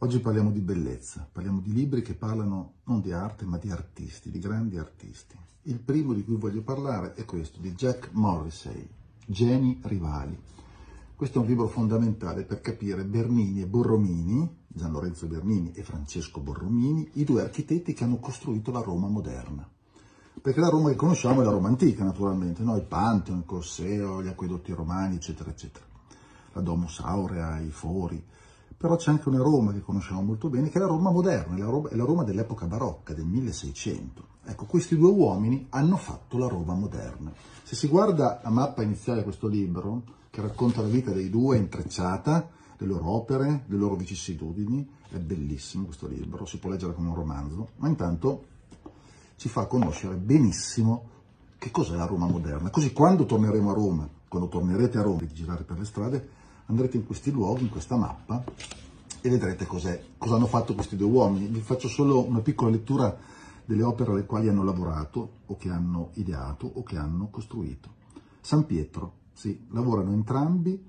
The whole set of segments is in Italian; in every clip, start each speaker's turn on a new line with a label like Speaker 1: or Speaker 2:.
Speaker 1: Oggi parliamo di bellezza, parliamo di libri che parlano non di arte ma di artisti, di grandi artisti. Il primo di cui voglio parlare è questo, di Jack Morrissey, Geni rivali. Questo è un libro fondamentale per capire Bernini e Borromini, Gian Lorenzo Bernini e Francesco Borromini, i due architetti che hanno costruito la Roma moderna. Perché la Roma che conosciamo è la Roma antica, naturalmente, no? Il Pantheon, il Colosseo, gli acquedotti romani, eccetera, eccetera. La Domus Aurea, i fori. Però c'è anche una Roma che conosciamo molto bene, che è la Roma moderna, è la Roma dell'epoca barocca, del 1600. Ecco, questi due uomini hanno fatto la Roma moderna. Se si guarda la mappa iniziale di questo libro, che racconta la vita dei due intrecciata, le loro opere, le loro vicissitudini, è bellissimo questo libro, si può leggere come un romanzo, ma intanto ci fa conoscere benissimo che cos'è la Roma moderna. Così quando torneremo a Roma, quando tornerete a Roma di girare per le strade, andrete in questi luoghi, in questa mappa, e vedrete cosa hanno fatto questi due uomini. Vi faccio solo una piccola lettura delle opere alle quali hanno lavorato, o che hanno ideato, o che hanno costruito. San Pietro, sì, lavorano entrambi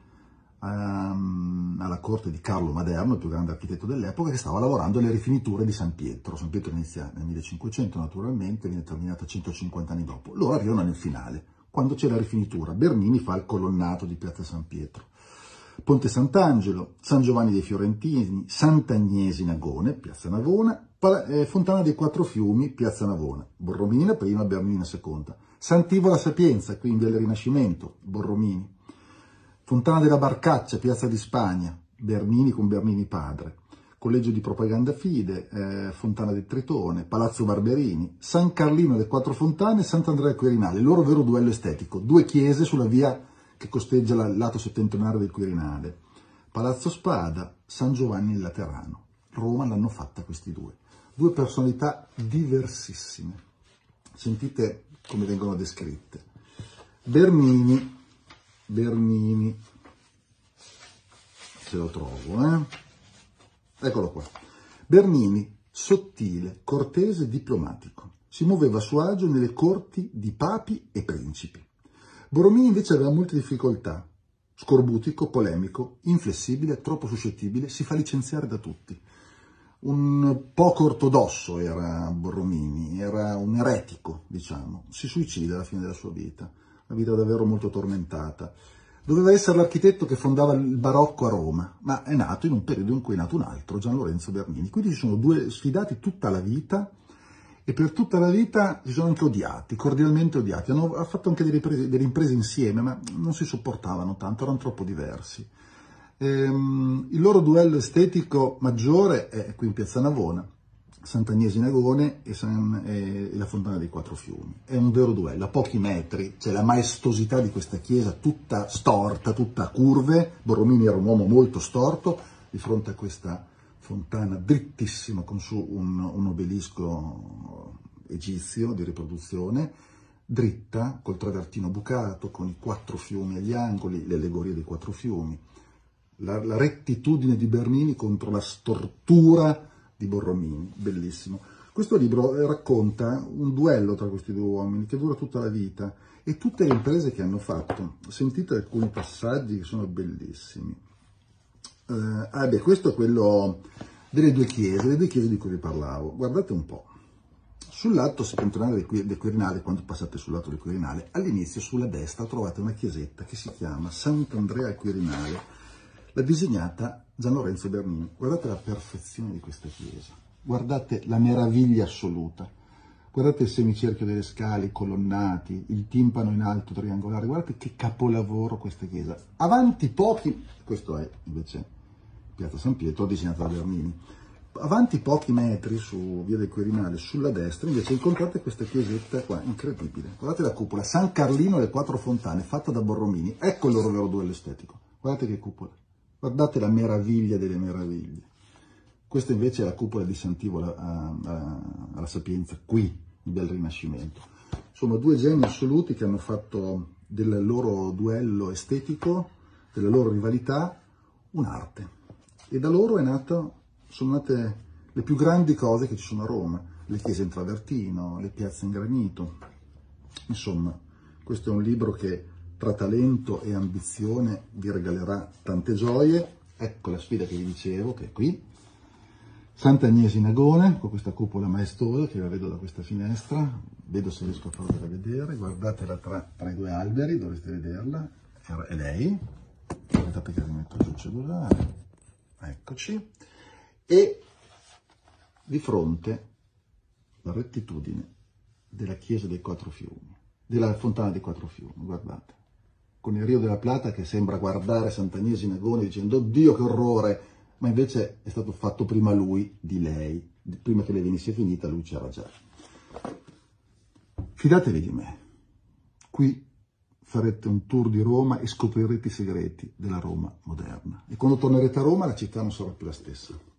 Speaker 1: alla corte di Carlo Maderno, il più grande architetto dell'epoca, che stava lavorando alle rifiniture di San Pietro. San Pietro inizia nel 1500 naturalmente, viene terminata 150 anni dopo. Loro arrivano nel finale, quando c'è la rifinitura. Bernini fa il colonnato di Piazza San Pietro. Ponte Sant'Angelo, San Giovanni dei Fiorentini, Sant'Agnesi Nagone, Piazza Navona, Fontana dei Quattro Fiumi, Piazza Navona, Borromini prima, Bernini seconda, Sant'Ivo la Sapienza, qui in Via del Rinascimento, Borromini, Fontana della Barcaccia, Piazza di Spagna, Bernini con Bernini padre, Collegio di Propaganda Fide, Fontana del Tritone, Palazzo Barberini, San Carlino delle Quattro Fontane e Sant'Andrea Quirinale, il loro vero duello estetico, due chiese sulla via che costeggia il lato settentrionale del Quirinale, Palazzo Spada, San Giovanni il Laterano. Roma l'hanno fatta questi due personalità diversissime. Sentite come vengono descritte. Bernini, se lo trovo, eccolo qua. Bernini, sottile, cortese, diplomatico, si muoveva a suo agio nelle corti di papi e principi. Borromini invece aveva molte difficoltà, scorbutico, polemico, inflessibile, troppo suscettibile, si fa licenziare da tutti. Un poco ortodosso era Borromini, era un eretico, diciamo, si suicida alla fine della sua vita, una vita davvero molto tormentata. Doveva essere l'architetto che fondava il barocco a Roma, ma è nato in un periodo in cui è nato un altro, Gian Lorenzo Bernini. Quindi ci sono due sfidati tutta la vita, e per tutta la vita si sono anche odiati, cordialmente odiati. Hanno fatto anche delle imprese insieme, ma non si sopportavano tanto, erano troppo diversi. Il loro duello estetico maggiore è qui in Piazza Navona, Sant'Agnesi Nagone e la Fontana dei Quattro Fiumi. È un vero duello, a pochi metri, c'è la maestosità di questa chiesa tutta storta, tutta a curve. Borromini era un uomo molto storto, di fronte a questa fontana drittissima con su un obelisco egizio di riproduzione, dritta, col travertino bucato, con i quattro fiumi agli angoli, le allegorie dei quattro fiumi, la rettitudine di Bernini contro la stortura di Borromini, bellissimo. Questo libro racconta un duello tra questi due uomini che dura tutta la vita e tutte le imprese che hanno fatto. Sentite alcuni passaggi che sono bellissimi. Questo è quello delle due chiese di cui vi parlavo. Guardate un po'. Sul lato settentrionale del Quirinale, quando passate sul lato del Quirinale, all'inizio sulla destra trovate una chiesetta che si chiama Sant'Andrea al Quirinale. L'ha disegnata Gian Lorenzo Bernini. Guardate la perfezione di questa chiesa. Guardate la meraviglia assoluta. Guardate il semicerchio delle scale, i colonnati, il timpano in alto triangolare. Guardate che capolavoro questa chiesa. Avanti pochi, questo è invece Piazza San Pietro, disegnata da Bernini. Avanti pochi metri su via del Quirinale, sulla destra, invece incontrate questa chiesetta qua, incredibile. Guardate la cupola, San Carlino delle Quattro Fontane, fatta da Borromini. Ecco il loro vero duello estetico. Guardate che cupola. Guardate la meraviglia delle meraviglie. Questa invece è la cupola di Sant'Ivo alla Sapienza, qui, in Via del Rinascimento. Sono due geni assoluti che hanno fatto del loro duello estetico, della loro rivalità, un'arte. E da loro sono nate le più grandi cose che ci sono a Roma, le chiese in travertino, le piazze in granito. Insomma, questo è un libro che tra talento e ambizione vi regalerà tante gioie. Ecco la sfida che vi dicevo, che è qui. Sant'Agnese in Agone, con questa cupola maestosa che la vedo da questa finestra, vedo se riesco a farvela vedere, guardatela tra i due alberi, dovreste vederla, è lei, aspettate che rimetto giù il cellulare, eccoci, e di fronte la rettitudine della chiesa dei Quattro Fiumi, della fontana dei Quattro Fiumi, guardate, con il Rio della Plata che sembra guardare Sant'Agnese in Agone dicendo oddio che orrore, ma invece è stato fatto prima lui di lei, prima che lei venisse finita lui c'era già. Fidatevi di me, qui farete un tour di Roma e scoprirete i segreti della Roma moderna. E quando tornerete a Roma la città non sarà più la stessa.